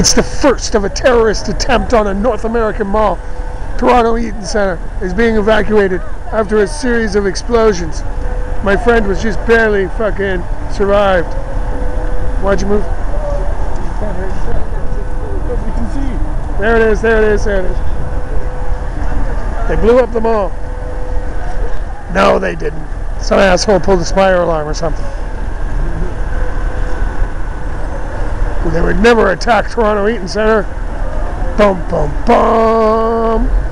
It's the first of a terrorist attempt on a North American mall. Toronto Eaton Centre is being evacuated after a series of explosions. My friend was just barely fucking survived. Why'd you move? You can see. There it is, there it is, there it is. They blew up the mall. No, they didn't. Some asshole pulled a fire alarm or something. They would never attack Toronto Eaton Centre. Bum, bum, bum.